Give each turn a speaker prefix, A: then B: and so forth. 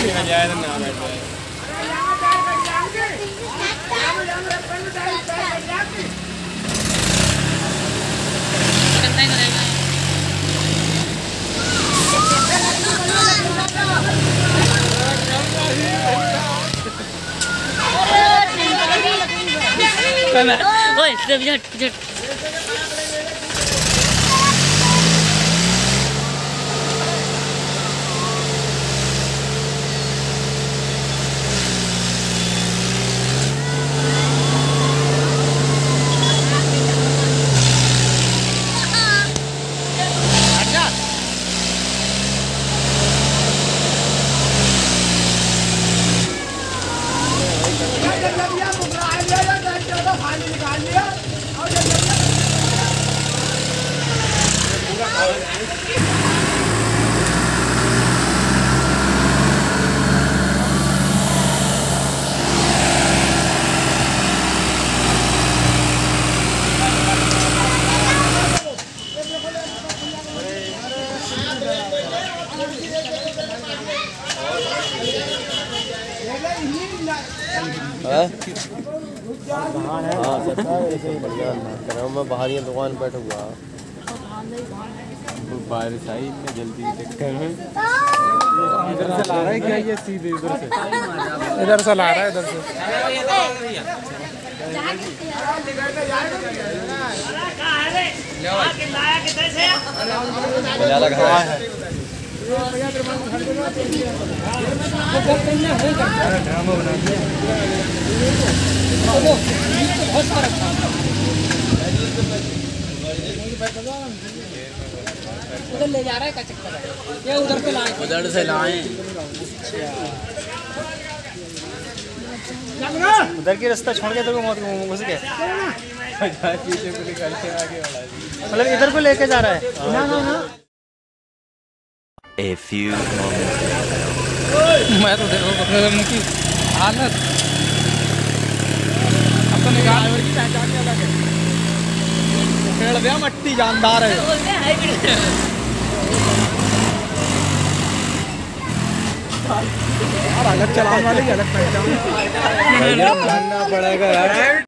A: ओए झट
B: मैं बाहर ही दुकान बैठा हुआ
C: बारिश आई इतने जल्दी चक्कर में इधर से ला रहा है क्या ये सीधे इधर से ला रहा है इधर से
A: उधर ले जा रहा है क्या चक्कर है ये उधर से लाए
D: उधर की रास्ता छोड़ के तो मौत घुस गए मतलब इधर को लेके जा रहा है ना।
E: A few moments later.
C: मैं तो देखो उनकी हालत अब तो निकाल की पहचान नहीं अलग है खेल दिया मट्टी जानदार है अलग चलाने वाले अलग पहचान पड़ेगा यार।